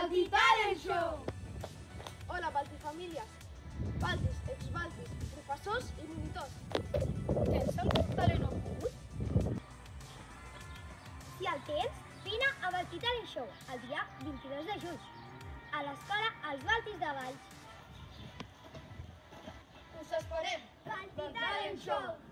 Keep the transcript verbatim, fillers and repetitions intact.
Balti Talent Show! Hola, Baltifamílies, baltis, exbaltis, professors i monitors. Tens algun talent ocult? Si el tens, vine a Balti Talent Show el dia vint-i-dos de juny a l'escola Els Baltis de Valls. Us esperem! Balti Talent Show!